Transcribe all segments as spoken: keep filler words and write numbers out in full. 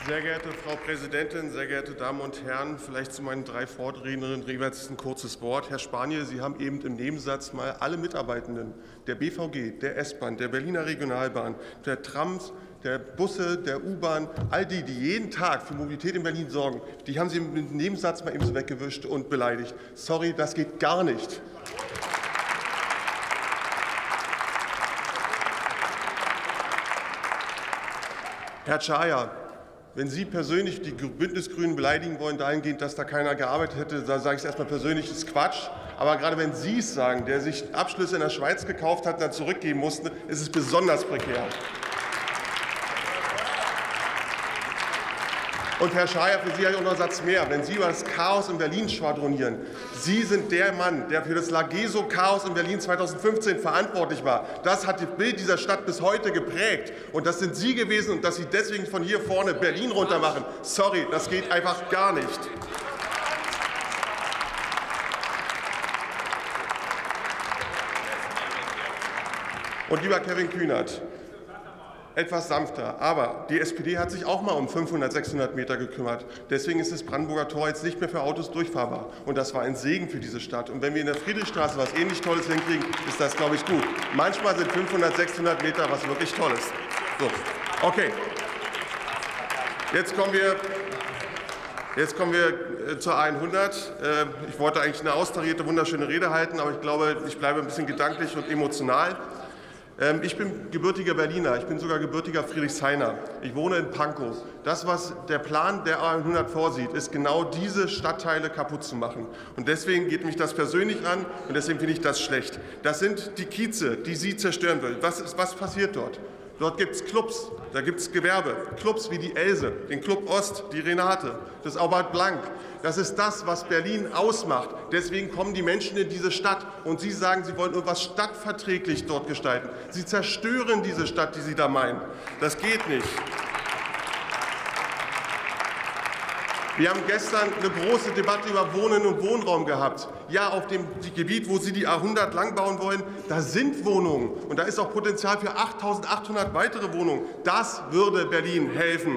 Sehr geehrte Frau Präsidentin, sehr geehrte Damen und Herren, vielleicht zu meinen drei Vorrednerinnen jeweils ein kurzes Wort. Herr Spanier, Sie haben eben im Nebensatz mal alle Mitarbeitenden der B V G, der S-Bahn, der Berliner Regionalbahn, der Trams, der Busse, der U-Bahn, all die, die jeden Tag für Mobilität in Berlin sorgen, die haben Sie im Nebensatz mal eben so weggewischt und beleidigt. Sorry, das geht gar nicht. Herr Czaja, wenn Sie persönlich die Bündnisgrünen beleidigen wollen, dahingehend, dass da keiner gearbeitet hätte, da sage ich es erstmal persönlich, das ist Quatsch. Aber gerade wenn Sie es sagen, der sich Abschlüsse in der Schweiz gekauft hat und dann zurückgeben musste, ist es besonders prekär. Und Herr Czaja, für Sie habe ich auch noch einen Satz mehr. Wenn Sie über das Chaos in Berlin schwadronieren, Sie sind der Mann, der für das Lageso-Chaos in Berlin zweitausendfünfzehn verantwortlich war. Das hat das Bild dieser Stadt bis heute geprägt. Und das sind Sie gewesen. Und dass Sie deswegen von hier vorne Berlin runtermachen, sorry, das geht einfach gar nicht. Und lieber Kevin Kühnert, etwas sanfter. Aber die S P D hat sich auch mal um fünfhundert, sechshundert Meter gekümmert. Deswegen ist das Brandenburger Tor jetzt nicht mehr für Autos durchfahrbar. Und das war ein Segen für diese Stadt. Und wenn wir in der Friedrichstraße was ähnlich Tolles hinkriegen, ist das, glaube ich, gut. Manchmal sind fünfhundert, sechshundert Meter was wirklich Tolles. So, okay. Jetzt kommen wir, jetzt kommen wir zur A hundert. Ich wollte eigentlich eine austarierte, wunderschöne Rede halten, aber ich glaube, ich bleibe ein bisschen gedanklich und emotional. Ich bin gebürtiger Berliner, ich bin sogar gebürtiger Friedrichshainer. Ich wohne in Pankow. Das, was der Plan der A hundert vorsieht, ist genau diese Stadtteile kaputt zu machen. Und deswegen geht mich das persönlich an und deswegen finde ich das schlecht. Das sind die Kieze, die Sie zerstören will. Was, ist, was passiert dort? Dort gibt es Clubs, da gibt es Gewerbe, Clubs wie die Else, den Club Ost, die Renate, das Aubert Blank. Das ist das, was Berlin ausmacht. Deswegen kommen die Menschen in diese Stadt und Sie sagen, Sie wollen irgendwas stadtverträglich dort gestalten. Sie zerstören diese Stadt, die Sie da meinen. Das geht nicht. Wir haben gestern eine große Debatte über Wohnen und Wohnraum gehabt. Ja, auf dem Gebiet, wo Sie die A hundert lang bauen wollen, da sind Wohnungen. Und da ist auch Potenzial für achttausendachthundert weitere Wohnungen. Das würde Berlin helfen.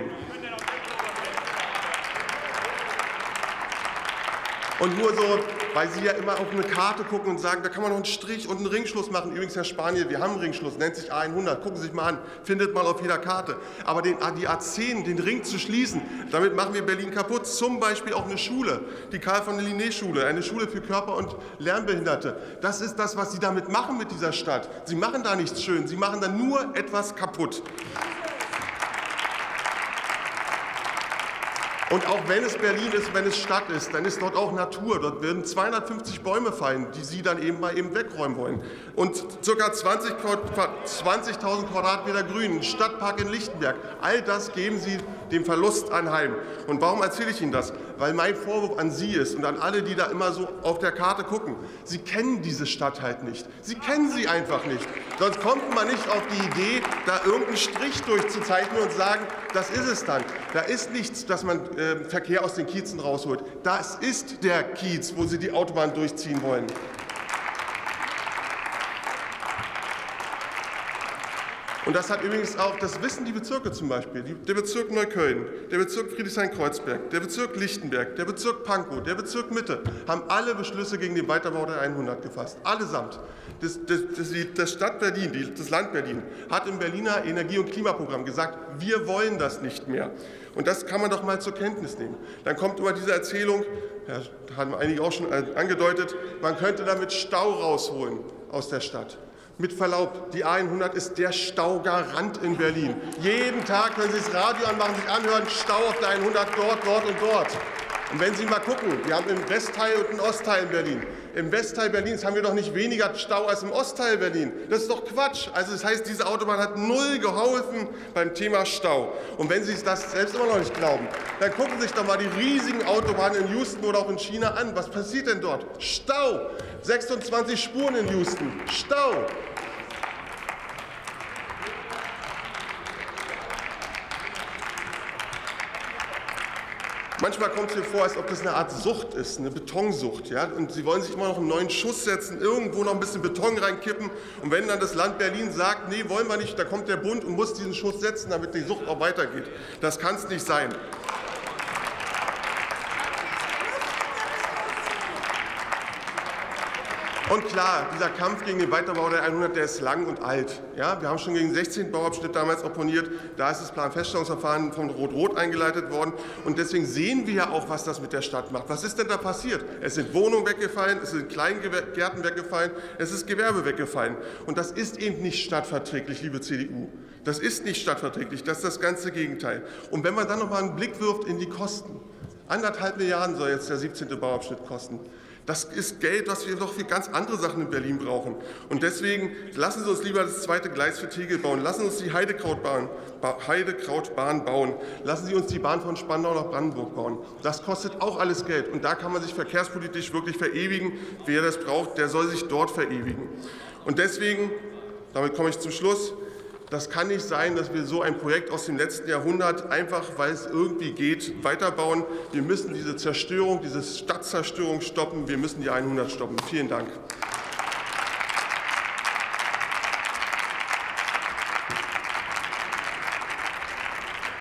Und nur so, weil Sie ja immer auf eine Karte gucken und sagen, da kann man noch einen Strich und einen Ringschluss machen. Übrigens, Herr Spanier, wir haben einen Ringschluss, nennt sich A hundert. Gucken Sie sich mal an, findet mal auf jeder Karte. Aber den, die A zehn, den Ring zu schließen, damit machen wir Berlin kaputt. Zum Beispiel auch eine Schule, die Karl von der Linné-Schule, eine Schule für Körper- und Lernbehinderte. Das ist das, was Sie damit machen mit dieser Stadt. Sie machen da nichts schön, Sie machen da nur etwas kaputt. Und auch wenn es Berlin ist, wenn es Stadt ist, dann ist dort auch Natur. Dort werden zweihundertfünfzig Bäume fallen, die Sie dann eben mal eben wegräumen wollen. Und ca. zwanzigtausend Quadratmeter Grün, ein Stadtpark in Lichtenberg. All das geben Sie dem Verlust anheim. Und warum erzähle ich Ihnen das? Weil mein Vorwurf an Sie ist und an alle, die da immer so auf der Karte gucken, Sie kennen diese Stadt halt nicht. Sie kennen sie einfach nicht. Sonst kommt man nicht auf die Idee, da irgendeinen Strich durchzuzeichnen und sagen, das ist es dann. Da ist nichts, dass man äh, Verkehr aus den Kiezen rausholt. Das ist der Kiez, wo Sie die Autobahn durchziehen wollen. Und das hat übrigens auch, das wissen die Bezirke zum Beispiel, der Bezirk Neukölln, der Bezirk Friedrichshain-Kreuzberg, der Bezirk Lichtenberg, der Bezirk Pankow, der Bezirk Mitte, haben alle Beschlüsse gegen den Weiterbau der A hundert gefasst. Allesamt. Das, das, das, das Stadt Berlin, die, das Land Berlin, hat im Berliner Energie- und Klimaprogramm gesagt, wir wollen das nicht mehr. Und das kann man doch mal zur Kenntnis nehmen. Dann kommt immer diese Erzählung, ja, haben einige auch schon angedeutet, man könnte damit Stau rausholen aus der Stadt. Mit Verlaub, die A hundert ist der Staugarant in Berlin. Jeden Tag, wenn Sie das Radio anmachen, sich anhören, Stau auf der A hundert dort, dort und dort. Und wenn Sie mal gucken, wir haben im Westteil und im Ostteil in Berlin. Im Westteil Berlins haben wir doch nicht weniger Stau als im Ostteil Berlin. Das ist doch Quatsch. Also das heißt, diese Autobahn hat null geholfen beim Thema Stau. Und wenn Sie das selbst immer noch nicht glauben, dann gucken Sie sich doch mal die riesigen Autobahnen in Houston oder auch in China an. Was passiert denn dort? Stau. sechsundzwanzig Spuren in Houston. Stau. Manchmal kommt es mir vor, als ob das eine Art Sucht ist, eine Betonsucht. Ja? Und Sie wollen sich immer noch einen neuen Schuss setzen, irgendwo noch ein bisschen Beton reinkippen. Und wenn dann das Land Berlin sagt, nee, wollen wir nicht, da kommt der Bund und muss diesen Schuss setzen, damit die Sucht auch weitergeht. Das kann es nicht sein. Und klar, dieser Kampf gegen den Weiterbau der hundert, der ist lang und alt. Ja, wir haben schon gegen den sechzehnten Bauabschnitt damals opponiert. Da ist das Planfeststellungsverfahren von Rot-Rot eingeleitet worden. Und deswegen sehen wir ja auch, was das mit der Stadt macht. Was ist denn da passiert? Es sind Wohnungen weggefallen, es sind Kleingärten weggefallen, es ist Gewerbe weggefallen. Und das ist eben nicht stadtverträglich, liebe C D U. Das ist nicht stadtverträglich, das ist das ganze Gegenteil. Und wenn man dann noch mal einen Blick wirft in die Kosten. Anderthalb Milliarden soll jetzt der siebzehnte Bauabschnitt kosten. Das ist Geld, was wir doch für ganz andere Sachen in Berlin brauchen. Und deswegen lassen Sie uns lieber das zweite Gleis für Tegel bauen. Lassen Sie uns die Heidekrautbahn, Heidekrautbahn bauen. Lassen Sie uns die Bahn von Spandau nach Brandenburg bauen. Das kostet auch alles Geld. Und da kann man sich verkehrspolitisch wirklich verewigen. Wer das braucht, der soll sich dort verewigen. Und deswegen, damit komme ich zum Schluss, das kann nicht sein, dass wir so ein Projekt aus dem letzten Jahrhundert einfach, weil es irgendwie geht, weiterbauen. Wir müssen diese Zerstörung, diese Stadtzerstörung stoppen. Wir müssen die hundert stoppen. Vielen Dank.